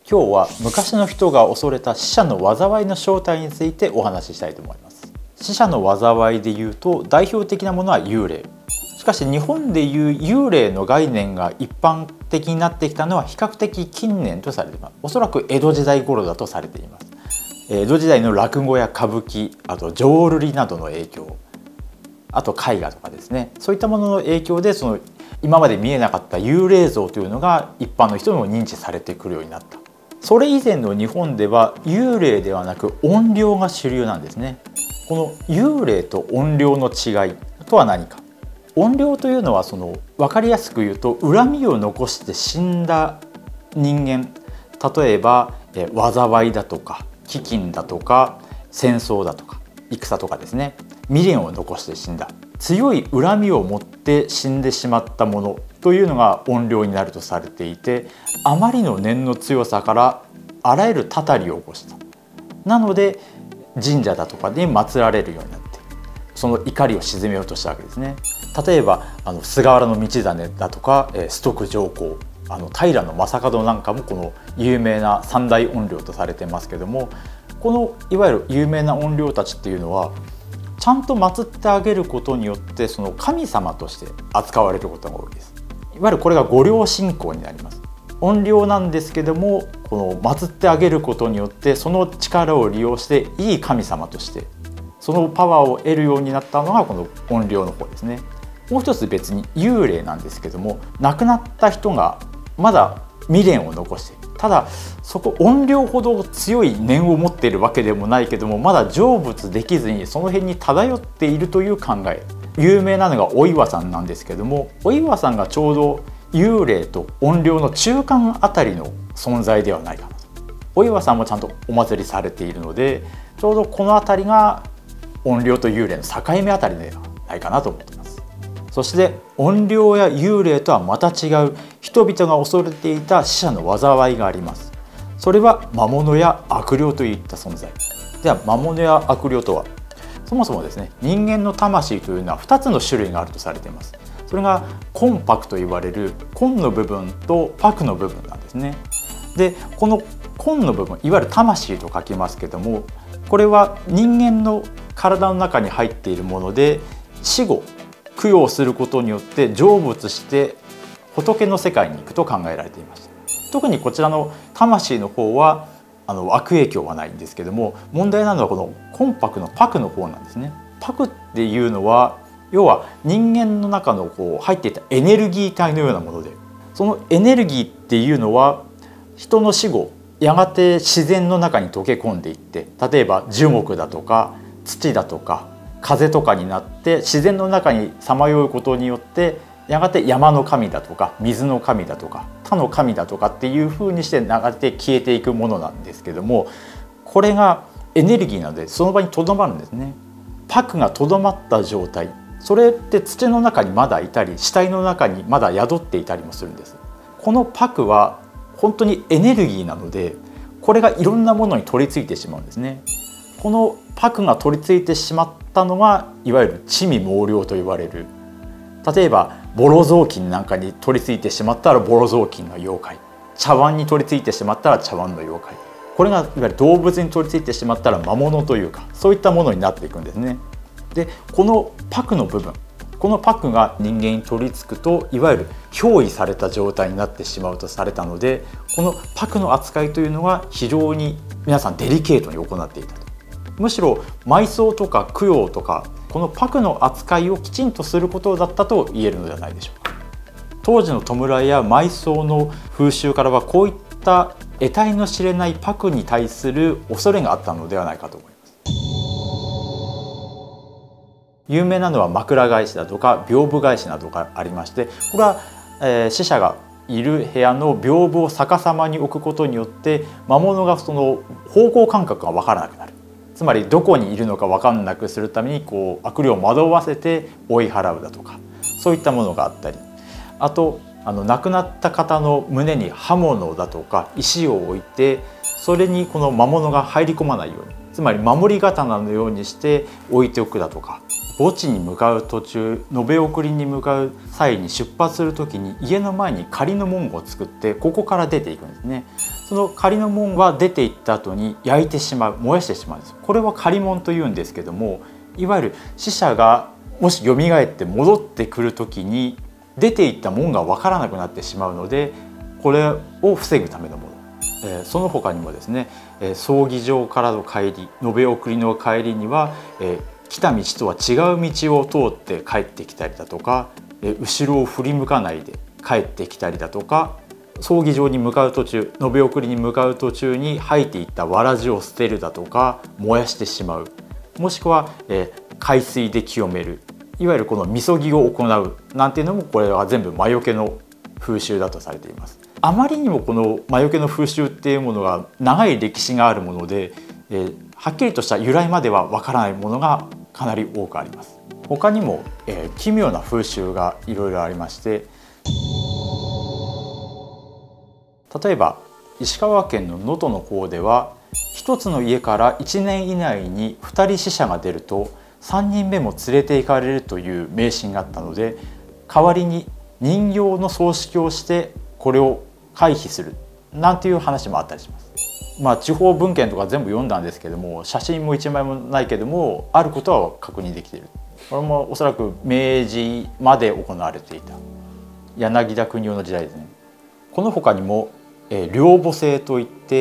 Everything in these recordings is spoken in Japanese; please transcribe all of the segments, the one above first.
今日は昔の人が恐れた死者の災いの正体についてお話ししたいと思います。死者の災いでいうと代表的なものは幽霊。しかし日本でいう幽霊の概念が一般的になってきたのは比較的近年とされています。おそらく江戸時代頃だとされています。江戸時代の落語や歌舞伎、あと浄瑠璃などの影響、あと絵画とかですね、そういったものの影響で今まで見えなかった幽霊像というのが一般の人にも認知されてくるようになった。それ以前の日本では幽霊ではなく怨霊が主流なんですね。この幽霊と怨霊の違いとは何か。怨霊というのは分かりやすく言うと恨みを残して死んだ人間、例えば災いだとか飢饉だとか戦争だとか戦とかですね、未練を残して死んだ、強い恨みを持って死んでしまったものというのが怨霊になるとされていて、あまりの念の強さからあらゆるたたりを起こした。なので神社だとかに祀られるようになって、その怒りを鎮めようとしたわけですね。例えば菅原道真だとか崇徳上皇、平将門なんかもこの有名な三大怨霊とされてますけども、このいわゆる有名な怨霊たちっていうのはちゃんと祀ってあげることによってその神様として扱われることが多いです。いわゆるこれが御霊信仰になります。怨霊なんですけども、この祀ってあげることによってその力を利用していい神様としてそのパワーを得るようになったのがこの怨霊の方ですね。もう一つ別に幽霊なんですけども、亡くなった人がまだ未練を残している。ただ怨霊ほど強い念を持っているわけでもないけども、まだ成仏できずにその辺に漂っているという考え。有名なのがお岩さんなんですけども、お岩さんがちょうど幽霊と怨霊の中間あたりの存在ではないかなと。お岩さんもちゃんとお祭りされているので、ちょうどこのあたりが怨霊と幽霊の境目あたりではないかなと思っています。そして怨霊や幽霊とはまた違う人々が恐れていた死者の災いがあります。それは魔物や悪霊といった存在。では魔物や悪霊とは、そもそもですね、人間の魂というのは2つの種類があるとされています。それが魂魄と言われる魂の部分と魄の部分なんですね。でこの魂の部分、いわゆる魂と書きますけども、これは人間の体の中に入っているもので、死後供養することによって成仏して仏の世界に行くと考えられていました。特にこちらの魂の方は悪影響はないんですけども、問題なのはこの魂魄の魄の方なんですね。魄っていうのは要は人間の中の入っていたエネルギー体のようなもので、そのエネルギーっていうのは人の死後やがて自然の中に溶け込んでいって、例えば樹木だとか土だとか風とかになって自然の中にさまようことによって、やがて山の神だとか水の神だとか他の神だとかっていう風にしてやがて消えていくものなんですけども、これがエネルギーなのでその場にとどまるんですね。魄がとどまった状態、それって土の中にまだいたり死体の中にまだ宿っていたりもするんです。この魄は本当にエネルギーなので、これがいろんなものに取り付いてしまうんですね。この魄が取り付いてしまったのがいわゆる魑魅魍魎と言われる、例えばボロ雑巾なんかに取り付いてしまったらボロ雑巾の妖怪、茶碗に取り付いてしまったら茶碗の妖怪、これがいわゆる動物に取り付いてしまったら魔物というか、そういったものになっていくんですね。でこの魄の部分、この魄が人間に取り付くといわゆる憑依された状態になってしまうとされたので、この魄の扱いというのが非常に皆さんデリケートに行っていたと。むしろ埋葬とか供養とかこの魄の扱いをきちんとすることだったと言えるのではないでしょうか。当時の弔いや埋葬の風習からはこういった得体の知れない魄に対する恐れがあったのではないかと思います。有名なのは枕返しだとか屏風返しなどがありまして、これは、死者がいる部屋の屏風を逆さまに置くことによって魔物がその方向感覚が分からなくなる。つまりどこにいるのか分かんなくするために悪霊を惑わせて追い払うだとか、そういったものがあったり、あと亡くなった方の胸に刃物だとか石を置いて、それにこの魔物が入り込まないようにつまり守り刀のようにして置いておくだとか、墓地に向かう途中、延送りに向かう際に出発する時に家の前に仮の門を作って、ここから出ていくんですね。その仮の門は出ていった後に焼いてしまう、燃やしてしまうんです。これは仮門というんですけども、いわゆる死者がもし蘇って戻ってくる時に出ていった門が分からなくなってしまうので、これを防ぐためのもの。その他にもですね、葬儀場からの帰り、延送りの帰りには、来た道とは違う道を通って帰ってきたりだとか、後ろを振り向かないで帰ってきたりだとか、葬儀場に向かう途中、延送りに向かう途中に吐いていったわらじを捨てるだとか、燃やしてしまう、もしくは、海水で清める、いわゆるこのみそぎを行うなんていうのも、これは全部魔除けの風習だとされています。あまりにもこの魔除けの風習っていうものが長い歴史があるもので、はっきりとした由来まではわからないものがかなり多くあります。他にも、奇妙な風習がいろいろありまして、例えば石川県の能登の方では、一つの家から1年以内に2人死者が出ると3人目も連れて行かれるという迷信があったので、代わりに人形の葬式をしてこれを回避するなんていう話もあったりします。地方文献とか全部読んだんですけども、写真も1枚もないけどもあることは確認できている。これもおそらく明治まで行われていた柳田国男の時代ですね。この他にも両墓制といって、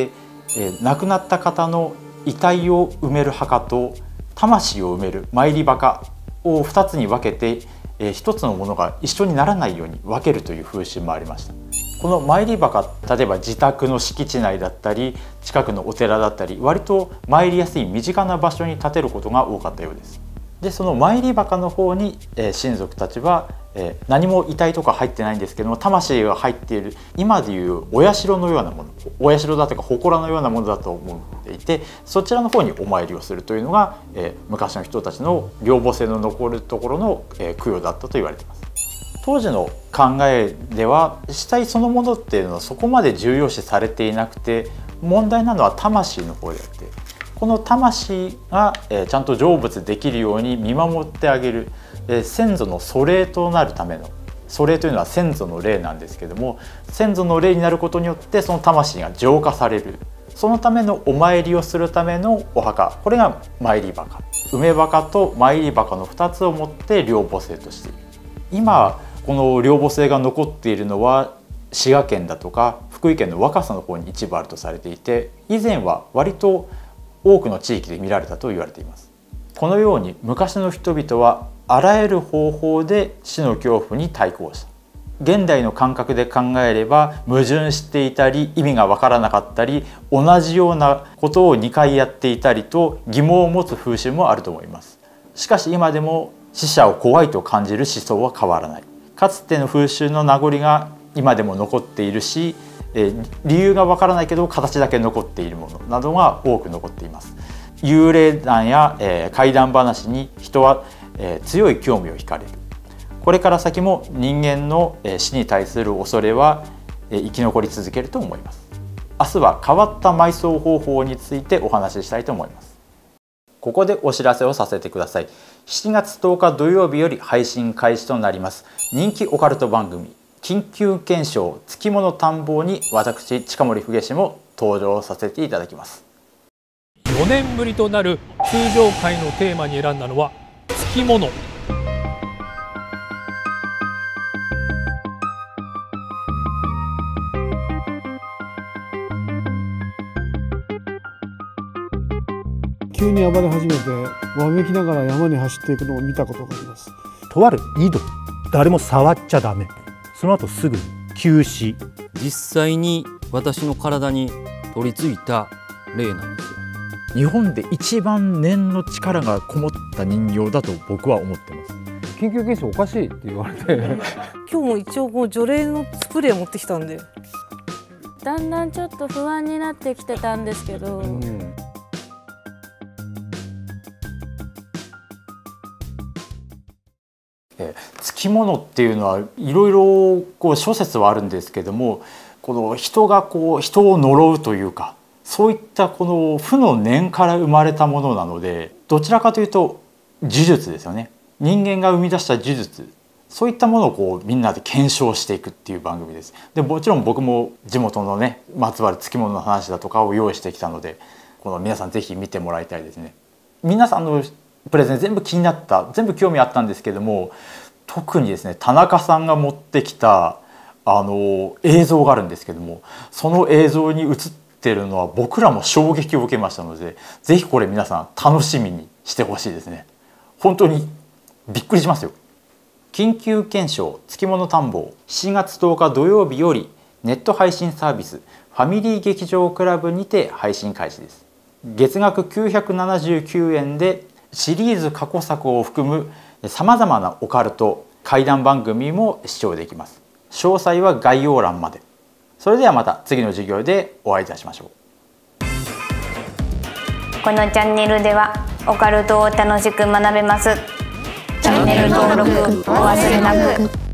亡くなった方の遺体を埋める墓と魂を埋める参り墓を2つに分けて、1つのものが一緒にならないように分けるという風習もありました。この参り墓、例えば自宅の敷地内だったり近くのお寺だったり、割と参りやすい身近な場所に建てることが多かったようです。でその参り墓の方に、親族たちは、何も遺体とか入ってないんですけども、魂が入っている、今でいうお社のようなもの、お社だとか祠のようなものだと思っていて、そちらの方にお参りをするというのが、昔の人たちの両墓制の残るところの、供養だったと言われています。当時の考えでは死体そのものっていうのはそこまで重要視されていなくて、問題なのは魂の方であって、この魂がちゃんと成仏できるように見守ってあげる、先祖の祖霊となるための、祖霊というのは先祖の霊なんですけども、先祖の霊になることによってその魂が浄化される、そのためのお参りをするためのお墓、これが参り墓、梅墓と参り墓の2つを持って両墓制としている。今この両墓制が残っているのは滋賀県だとか福井県の若狭の方に一部あるとされていて、以前は割と多くの地域で見られたと言われています。このように昔の人々はあらゆる方法で死の恐怖に対抗した。現代の感覚で考えれば矛盾していたり意味が分からなかったり、同じようなことを2回やっていたりと疑問を持つ風習もあると思います。しかし今でも死者を怖いと感じる思想は変わらない。かつての風習の名残が今でも残っているし、理由がわからないけど形だけ残っているものなどが多く残っています。幽霊談や、怪談話に人は、強い興味を惹かれる。これから先も人間の死に対する恐れは生き残り続けると思います。明日は変わった埋葬方法についてお話ししたいと思います。ここでお知らせをさせてください。7月10日土曜日より配信開始となります人気オカルト番組緊急検証つきもの探訪に、私近森武史も登場させていただきます。 4年ぶりとなる通常回のテーマに選んだのはつきもの。 急に暴れ始めてわめきながら山に走っていくのを見たことがあります。 とある井戸、誰も触っちゃダメ、その後すぐ休止。 実際に私の体に取り付いた霊なんですよ。 日本で一番念の力がこもった人形だと僕は思ってます。 緊急検証おかしいって言われて今日も一応こう除霊のスプレー持ってきたんで、 だんだんちょっと不安になってきてたんですけど、 つきものっていうのはいろいろこう諸説はあるんですけども、この人がこう人を呪うというか、 そういったこの負の念から生まれたものなので、どちらかというと呪術ですよね。人間が生み出した呪術、そういったものをこうみんなで検証していくっていう番組です。でもちろん僕も地元のねまつわるつきものの話だとかを用意してきたので、この皆さんぜひ見てもらいたいですね。皆さんのプレゼン全部気になった、全部興味あったんですけども、特にですね田中さんが持ってきた映像があるんですけども、その映像に映ってるのは僕らも衝撃を受けましたので、ぜひこれ皆さん楽しみにしてほしいですね。本当にびっくりしますよ。緊急検証つきもの探訪、7月10日土曜日よりネット配信サービスファミリー劇場クラブにて配信開始です。月額979円でシリーズ過去作を含むさまざまなオカルト怪談番組も視聴できます。詳細は概要欄まで。それではまた次の授業でお会いいたしましょう。 このチャンネルではオカルトを楽しく学べます。チャンネル登録お忘れなく。